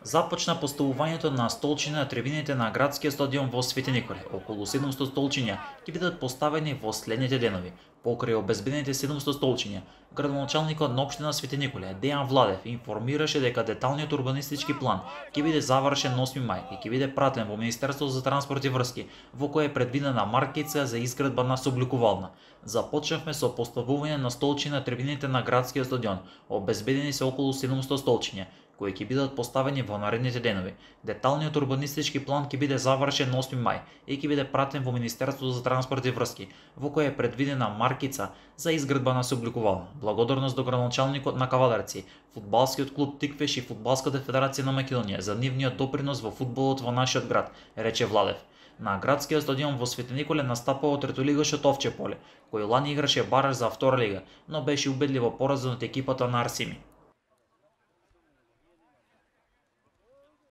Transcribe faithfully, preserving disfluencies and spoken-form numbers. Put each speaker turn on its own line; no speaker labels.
Започна поставувањето на столчиња на трибините на градскиот стадион во Свети Николе. Околу седумстотини столчиња ќе бидат поставени во следните денови. Покрај обезбедените седумстотини столчиња, градоначалникот на општина Свети Николе, Дејан Владев, информираше дека деталниот урбанистички план ќе биде завршен на осми мај и ќе биде пратен во Министерството за транспорт и врски, во кое е предвидена маркица за изградба на собликувална. Започнавме со поставување на столчиња на трибините на градскиот стадион. Обезбедени се околу седумстотини столчиња, кои ќе бидат поставени во наредните денови. Деталниот урбанистички план ќе биде завршен на осми мај и ќе биде пратен во Министерството за транспорт и врски, во кое е предвидена маркица за изградба на собликувална. Благодарност до градоначалникот на Кавадарци, фудбалскиот клуб Тиквеш и Фудбалската федерација на Македонија за нивниот допринос во фудбалот во нашиот град, рече Владев. На градскиот стадион во Свети Николе настапува третолигашот Овче поле, кој лани играше бараш за втора лига, но беше убедливо поразен од екипата на Арсими.